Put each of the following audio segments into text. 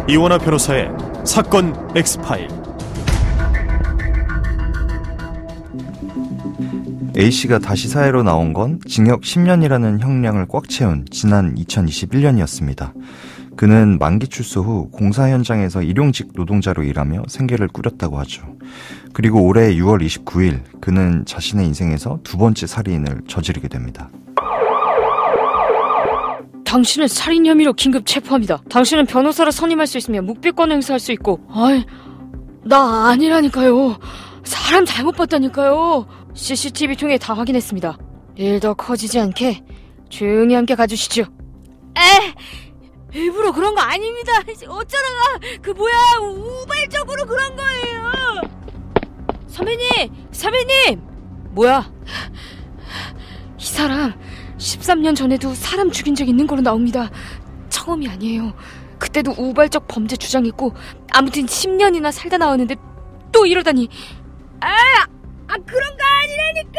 이원하 변호사의 사건 X파일. A씨가 다시 사회로 나온 건 징역 10년이라는 형량을 꽉 채운 지난 2021년이었습니다. 그는 만기 출소 후 공사 현장에서 일용직 노동자로 일하며 생계를 꾸렸다고 하죠. 그리고 올해 6월 29일 그는 자신의 인생에서 두 번째 살인을 저지르게 됩니다. 당신을 살인 혐의로 긴급 체포합니다. 당신은 변호사를 선임할 수 있으며 묵비권 행사할 수 있고. 나 아니라니까요. 사람 잘못 봤다니까요. CCTV 통해 다 확인했습니다. 일 더 커지지 않게 조용히 함께 가주시죠. 일부러 그런 거 아닙니다. 어쩌다가 우발적으로 그런 거예요. 선배님 뭐야? 이 사람 13년 전에도 사람 죽인 적 있는 걸로 나옵니다. 처음이 아니에요. 그때도 우발적 범죄 주장했고 아무튼 10년이나 살다 나왔는데 또 이러다니. 그런 거 아니라니까.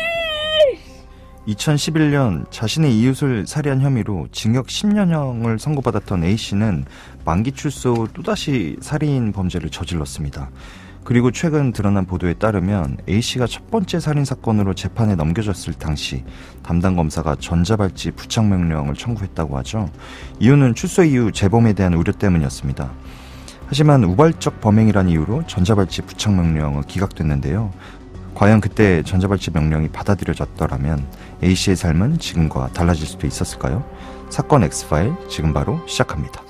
2011년 자신의 이웃을 살해한 혐의로 징역 10년형을 선고받았던 A씨는 만기 출소 후 또다시 살인 범죄를 저질렀습니다. 그리고 최근 드러난 보도에 따르면 A씨가 첫 번째 살인사건으로 재판에 넘겨졌을 당시 담당 검사가 전자발찌 부착명령을 청구했다고 하죠. 이유는 출소 이후 재범에 대한 우려 때문이었습니다. 하지만 우발적 범행이라는 이유로 전자발찌 부착명령은 기각됐는데요. 과연 그때 전자발찌 명령이 받아들여졌더라면 A씨의 삶은 지금과 달라질 수도 있었을까요? 사건 X파일 지금 바로 시작합니다.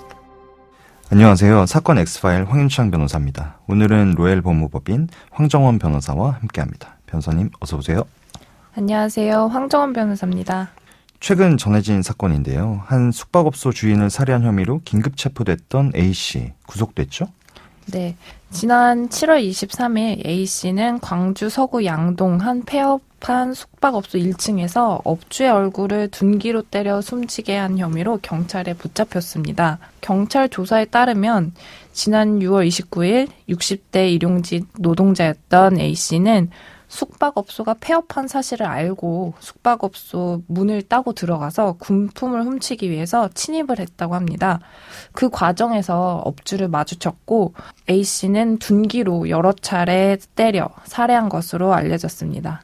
안녕하세요. 사건 X파일 황윤창 변호사입니다. 오늘은 로엘 법무법인 황정원 변호사와 함께합니다. 변호사님 어서 오세요. 안녕하세요. 황정원 변호사입니다. 최근 전해진 사건인데요. 한 숙박업소 주인을 살해한 혐의로 긴급 체포됐던 A씨 구속됐죠? 네. 지난 7월 23일 A씨는 광주 서구 양동 한 폐업한 숙박업소 1층에서 업주의 얼굴을 둔기로 때려 숨지게 한 혐의로 경찰에 붙잡혔습니다. 경찰 조사에 따르면 지난 6월 29일 60대 일용직 노동자였던 A씨는 숙박업소가 폐업한 사실을 알고 숙박업소 문을 따고 들어가서 군품을 훔치기 위해서 침입을 했다고 합니다. 그 과정에서 업주를 마주쳤고 A씨는 둔기로 여러 차례 때려 살해한 것으로 알려졌습니다.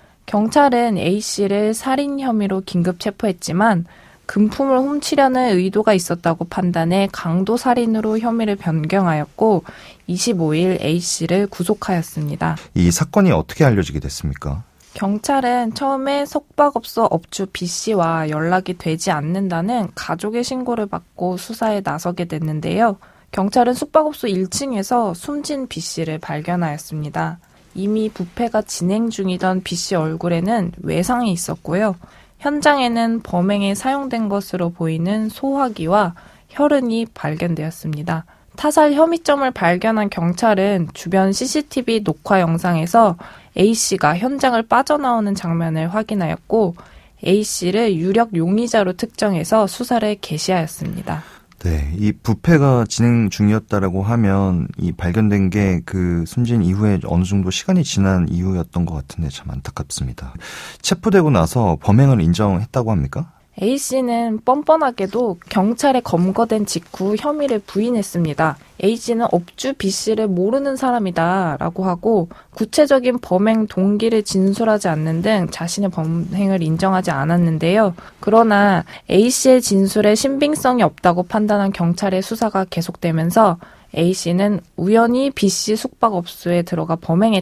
경찰은 A씨를 살인 혐의로 긴급 체포했지만 금품을 훔치려는 의도가 있었다고 판단해 강도 살인으로 혐의를 변경하였고 25일 A씨를 구속하였습니다. 이 사건이 어떻게 알려지게 됐습니까? 경찰은 처음에 숙박업소 업주 B씨와 연락이 되지 않는다는 가족의 신고를 받고 수사에 나서게 됐는데요. 경찰은 숙박업소 1층에서 숨진 B씨를 발견하였습니다. 이미 부패가 진행 중이던 B씨 얼굴에는 외상이 있었고요. 현장에는 범행에 사용된 것으로 보이는 소화기와 혈흔이 발견되었습니다. 타살 혐의점을 발견한 경찰은 주변 CCTV 녹화 영상에서 A씨가 현장을 빠져나오는 장면을 확인하였고 A씨를 유력 용의자로 특정해서 수사를 개시하였습니다. 네, 이 부패가 진행 중이었다라고 하면 이 발견된 게 그 숨진 이후에 어느 정도 시간이 지난 이후였던 것 같은데 참 안타깝습니다. 체포되고 나서 범행을 인정했다고 합니까? A씨는 뻔뻔하게도 경찰에 검거된 직후 혐의를 부인했습니다. A씨는 업주 B씨를 모르는 사람이다 라고 하고 구체적인 범행 동기를 진술하지 않는 등 자신의 범행을 인정하지 않았는데요. 그러나 A씨의 진술에 신빙성이 없다고 판단한 경찰의 수사가 계속되면서 A씨는 우연히 B씨 숙박업소에 들어가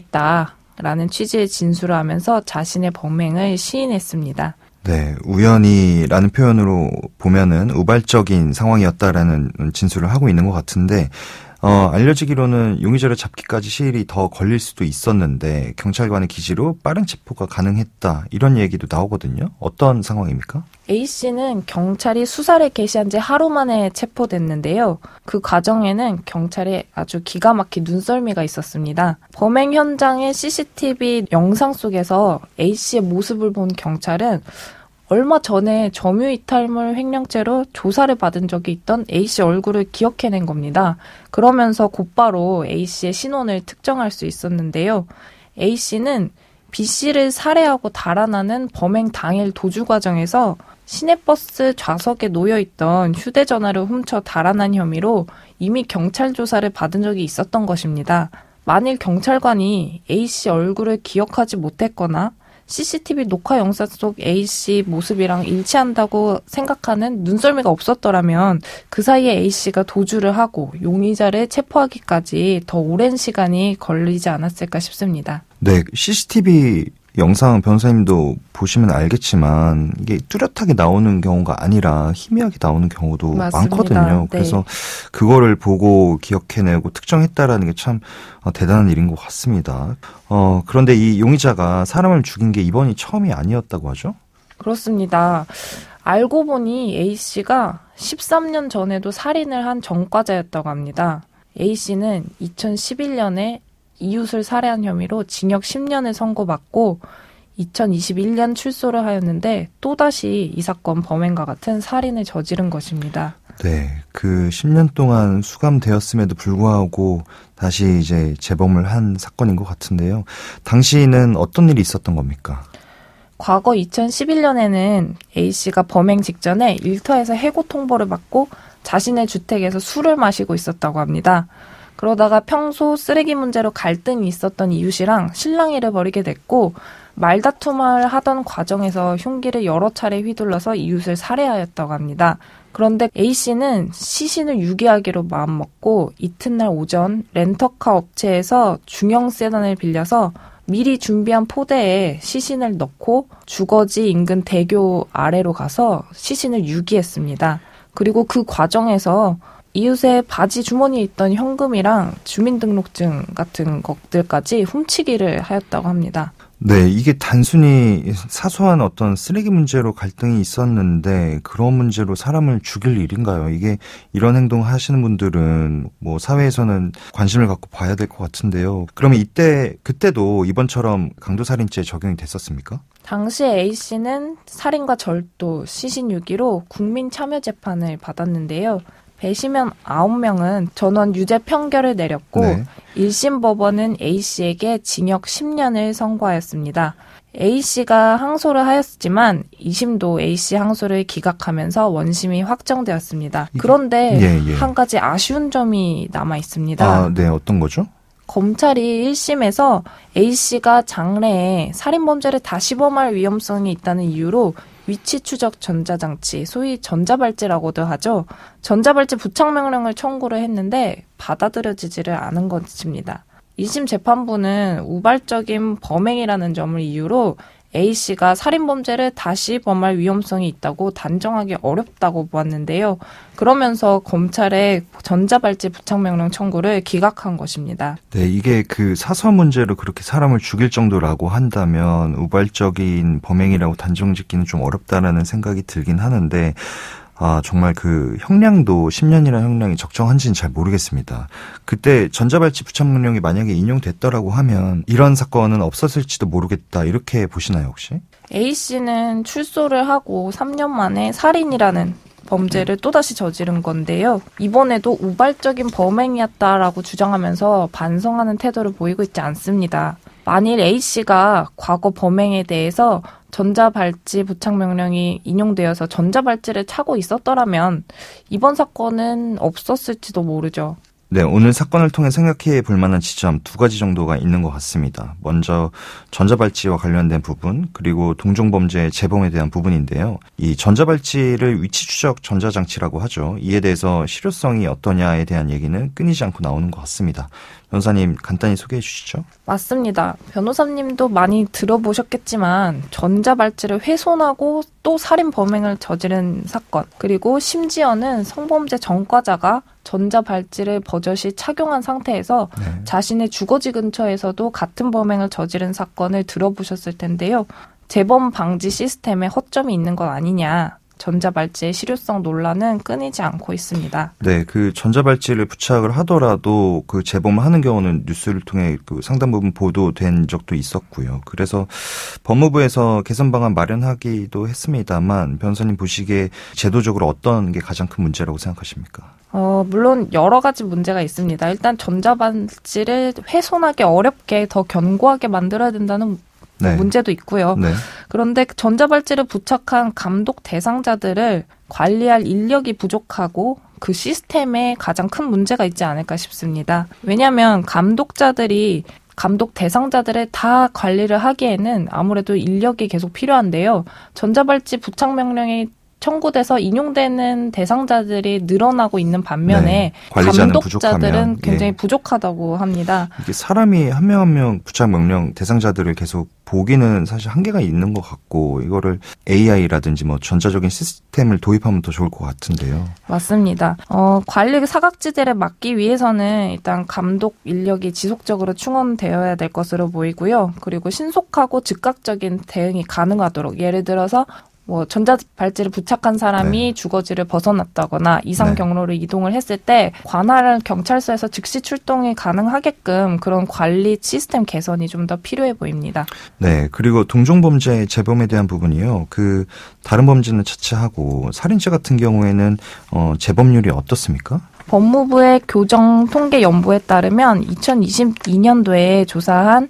범행했다라는 취지의 진술을 하면서 자신의 범행을 시인했습니다. 네, 우연히라는 표현으로 보면은 우발적인 상황이었다라는 진술을 하고 있는 것 같은데, 알려지기로는 용의자를 잡기까지 시일이 더 걸릴 수도 있었는데 경찰관의 기지로 빠른 체포가 가능했다 이런 얘기도 나오거든요. 어떤 상황입니까? A씨는 경찰이 수사를 개시한 지 하루 만에 체포됐는데요. 그 과정에는 경찰에 아주 기가 막힌 눈썰미가 있었습니다. 범행 현장의 CCTV 영상 속에서 A씨의 모습을 본 경찰은 얼마 전에 점유이탈물 횡령죄로 조사를 받은 적이 있던 A씨 얼굴을 기억해낸 겁니다. 그러면서 곧바로 A씨의 신원을 특정할 수 있었는데요. A씨는 B씨를 살해하고 달아나는 범행 당일 도주 과정에서 시내버스 좌석에 놓여있던 휴대전화를 훔쳐 달아난 혐의로 이미 경찰 조사를 받은 적이 있었던 것입니다. 만일 경찰관이 A씨 얼굴을 기억하지 못했거나 CCTV 녹화 영상 속 A씨 모습이랑 일치한다고 생각하는 눈썰미가 없었더라면 그 사이에 A씨가 도주를 하고 용의자를 체포하기까지 더 오랜 시간이 걸리지 않았을까 싶습니다. 네, CCTV 영상 변호사님도 보시면 알겠지만 이게 뚜렷하게 나오는 경우가 아니라 희미하게 나오는 경우도 맞습니다. 많거든요. 그래서 그거를 보고 기억해내고 특정했다라는 게 참 대단한 일인 것 같습니다. 그런데 이 용의자가 사람을 죽인 게 이번이 처음이 아니었다고 하죠? 그렇습니다. 알고 보니 A씨가 13년 전에도 살인을 한 전과자였다고 합니다. A씨는 2011년에 이웃을 살해한 혐의로 징역 10년을 선고받고 2021년 출소를 하였는데 또다시 이 사건 범행과 같은 살인을 저지른 것입니다. 네, 그 10년 동안 수감되었음에도 불구하고 다시 이제 재범을 한 사건인 것 같은데요. 당시에는 어떤 일이 있었던 겁니까? 과거 2011년에는 A씨가 범행 직전에 일터에서 해고 통보를 받고 자신의 주택에서 술을 마시고 있었다고 합니다. 그러다가 평소 쓰레기 문제로 갈등이 있었던 이웃이랑 실랑이를 벌이게 됐고 말다툼을 하던 과정에서 흉기를 여러 차례 휘둘러서 이웃을 살해하였다고 합니다. 그런데 A씨는 시신을 유기하기로 마음먹고 이튿날 오전 렌터카 업체에서 중형 세단을 빌려서 미리 준비한 포대에 시신을 넣고 주거지 인근 대교 아래로 가서 시신을 유기했습니다. 그리고 그 과정에서 이웃의 바지 주머니에 있던 현금이랑 주민등록증 같은 것들까지 훔치기를 하였다고 합니다. 네, 이게 단순히 사소한 어떤 쓰레기 문제로 갈등이 있었는데 그런 문제로 사람을 죽일 일인가요? 이게 이런 행동 하시는 분들은 뭐 사회에서는 관심을 갖고 봐야 될 것 같은데요. 그러면 그때도 이번처럼 강도살인죄 적용이 됐었습니까? 당시에 A씨는 살인과 절도, 시신 유기로 국민참여재판을 받았는데요. 배심원 9명은 전원 유죄 판결을 내렸고 네. 1심 법원은 A씨에게 징역 10년을 선고하였습니다. A씨가 항소를 하였지만 2심도 A씨 항소를 기각하면서 원심이 확정되었습니다. 그런데 한 가지 아쉬운 점이 남아 있습니다. 아, 네, 어떤 거죠? 검찰이 1심에서 A씨가 장래에 살인범죄를 다시 범할 위험성이 있다는 이유로 위치 추적 전자장치, 소위 전자발찌라고도 하죠. 전자발찌 부착명령을 청구를 했는데 받아들여지지를 않은 것입니다. 2심 재판부는 우발적인 범행이라는 점을 이유로 A씨가 살인범죄를 다시 범할 위험성이 있다고 단정하기 어렵다고 보았는데요. 그러면서 검찰의 전자발찌 부착명령 청구를 기각한 것입니다. 네, 이게 그 사소한 문제로 그렇게 사람을 죽일 정도라고 한다면 우발적인 범행이라고 단정짓기는 좀 어렵다라는 생각이 들긴 하는데 정말 그 형량도 10년이라는 형량이 적정한지는 잘 모르겠습니다. 그때 전자발찌 부착명령이 만약에 인용됐더라고 하면 이런 사건은 없었을지도 모르겠다 이렇게 보시나요 혹시? A씨는 출소를 하고 3년 만에 살인이라는 범죄를 또다시 저지른 건데요. 이번에도 우발적인 범행이었다라고 주장하면서 반성하는 태도를 보이고 있지 않습니다. 만일 A씨가 과거 범행에 대해서 전자발찌 부착명령이 인용되어서 전자발찌를 차고 있었더라면 이번 사건은 없었을지도 모르죠. 네, 오늘 사건을 통해 생각해 볼 만한 지점 2가지 정도가 있는 것 같습니다. 먼저 전자발찌와 관련된 부분, 그리고 동종범죄 재범에 대한 부분인데요. 이 전자발찌를 위치추적 전자장치라고 하죠. 이에 대해서 실효성이 어떠냐에 대한 얘기는 끊이지 않고 나오는 것 같습니다. 변호사님 간단히 소개해 주시죠. 맞습니다. 변호사님도 많이 들어보셨겠지만 전자발찌를 훼손하고 또 살인 범행을 저지른 사건, 그리고 심지어는 성범죄 전과자가 전자발찌를 버젓이 착용한 상태에서 자신의 주거지 근처에서도 같은 범행을 저지른 사건을 들어보셨을 텐데요. 재범 방지 시스템에 허점이 있는 것 아니냐. 전자발찌의 실효성 논란은 끊이지 않고 있습니다. 네, 그 전자발찌를 부착을 하더라도 그 재범을 하는 경우는 뉴스를 통해 그 상당 부분 보도된 적도 있었고요. 그래서 법무부에서 개선 방안 마련하기도 했습니다만 변호사님 보시기에 제도적으로 어떤 게 가장 큰 문제라고 생각하십니까? 물론 여러 가지 문제가 있습니다. 일단 전자발찌를 훼손하기 어렵게 더 견고하게 만들어야 된다는 네. 문제도 있고요. 네. 그런데 전자발찌를 부착한 감독 대상자들을 관리할 인력이 부족하고 그 시스템에 가장 큰 문제가 있지 않을까 싶습니다. 왜냐하면 감독 대상자들을 다 관리를 하기에는 아무래도 인력이 계속 필요한데요. 전자발찌 부착 명령이 청구돼서 인용되는 대상자들이 늘어나고 있는 반면에 감독자들은 굉장히 부족하다고 합니다. 이게 사람이 한 명 한 명 부착 명령 대상자들을 계속 보기는 사실 한계가 있는 것 같고 이거를 AI라든지 뭐 전자적인 시스템을 도입하면 더 좋을 것 같은데요. 맞습니다. 관리 사각지대를 막기 위해서는 일단 감독 인력이 지속적으로 충원되어야 될 것으로 보이고요. 그리고 신속하고 즉각적인 대응이 가능하도록 예를 들어서 전자발찌를 부착한 사람이 주거지를 벗어났다거나 이상 경로를 이동을 했을 때 관할 경찰서에서 즉시 출동이 가능하게끔 그런 관리 시스템 개선이 좀 더 필요해 보입니다. 네, 그리고 동종범죄 재범에 대한 부분이요. 다른 범죄는 차치하고 살인죄 같은 경우에는 재범률이 어떻습니까? 법무부의 교정통계연부에 따르면 2022년도에 조사한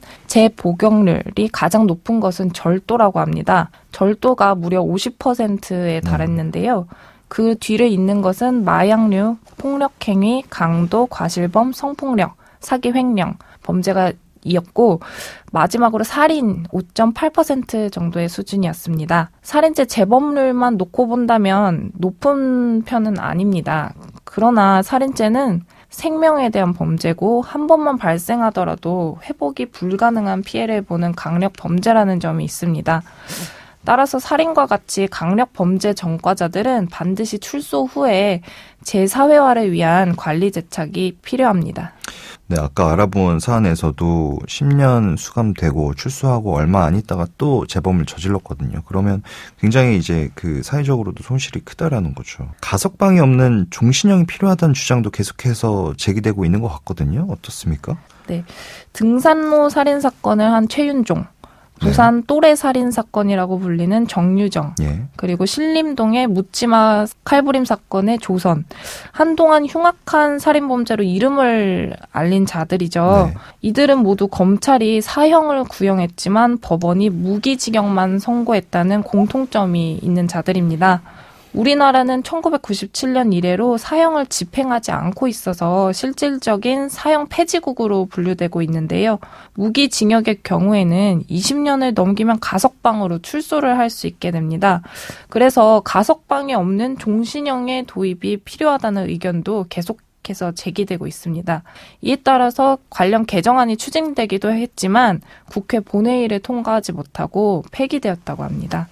재복용률이 가장 높은 것은 절도라고 합니다. 절도가 무려 50%에 달했는데요. 그 뒤를 잇는 것은 마약류, 폭력행위, 강도, 과실범, 성폭력, 사기 횡령 범죄가 이었고 마지막으로 살인 5.8% 정도의 수준이었습니다. 살인죄 재범률만 놓고 본다면 높은 편은 아닙니다. 그러나 살인죄는 생명에 대한 범죄고 한 번만 발생하더라도 회복이 불가능한 피해를 보는 강력 범죄라는 점이 있습니다. 따라서 살인과 같이 강력 범죄 전과자들은 반드시 출소 후에 재사회화를 위한 관리 대책이 필요합니다. 네, 아까 알아본 사안에서도 10년 수감되고 출소하고 얼마 안 있다가 또 재범을 저질렀거든요. 그러면 굉장히 이제 사회적으로도 손실이 크다라는 거죠. 가석방이 없는 종신형이 필요하다는 주장도 계속해서 제기되고 있는 것 같거든요. 어떻습니까? 네, 등산로 살인 사건을 한 최윤종, 부산 또래 살인 사건이라고 불리는 정유정, 그리고 신림동의 묻지마 칼부림 사건의 조선, 한동안 흉악한 살인범죄로 이름을 알린 자들이죠. 이들은 모두 검찰이 사형을 구형했지만 법원이 무기징역만 선고했다는 공통점이 있는 자들입니다. 우리나라는 1997년 이래로 사형을 집행하지 않고 있어서 실질적인 사형 폐지국으로 분류되고 있는데요. 무기징역의 경우에는 20년을 넘기면 가석방으로 출소를 할 수 있게 됩니다. 그래서 가석방이 없는 종신형의 도입이 필요하다는 의견도 계속해서 제기되고 있습니다. 이에 따라서 관련 개정안이 추진되기도 했지만 국회 본회의를 통과하지 못하고 폐기되었다고 합니다.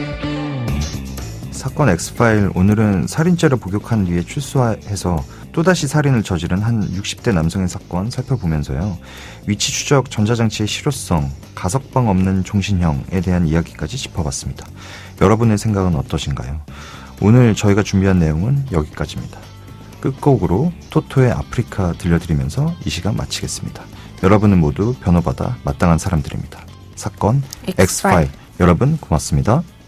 사건 X파일, 오늘은 살인죄를 복역한 뒤에 출소해서 또다시 살인을 저지른 한 60대 남성의 사건 살펴보면서요. 위치 추적 전자장치의 실효성, 가석방 없는 종신형에 대한 이야기까지 짚어봤습니다. 여러분의 생각은 어떠신가요? 오늘 저희가 준비한 내용은 여기까지입니다. 끝곡으로 토토의 아프리카 들려드리면서 이 시간 마치겠습니다. 여러분은 모두 변호받아 마땅한 사람들입니다. 사건 X파일. 여러분 고맙습니다.